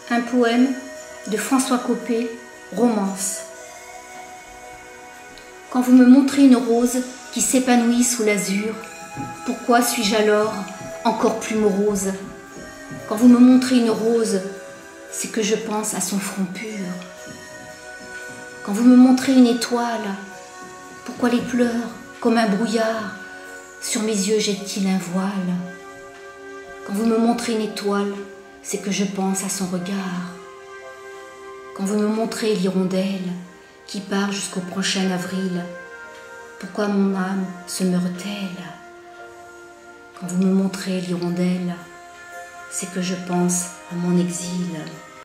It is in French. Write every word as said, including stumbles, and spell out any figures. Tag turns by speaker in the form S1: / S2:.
S1: Un poème de François Coppée, Romance. Quand vous me montrez une rose qui s'épanouit sous l'azur, pourquoi suis-je alors encore plus morose? Quand vous me montrez une rose, c'est que je pense à son front pur. Quand vous me montrez une étoile, pourquoi les pleurs, comme un brouillard, sur mes yeux jettent-ils un voile? Quand vous me montrez une étoile, c'est que je pense à son regard. Quand vous me montrez l'hirondelle qui part jusqu'au prochain avril, pourquoi mon âme se meurt-elle? Quand vous me montrez l'hirondelle, c'est que je pense à mon exil.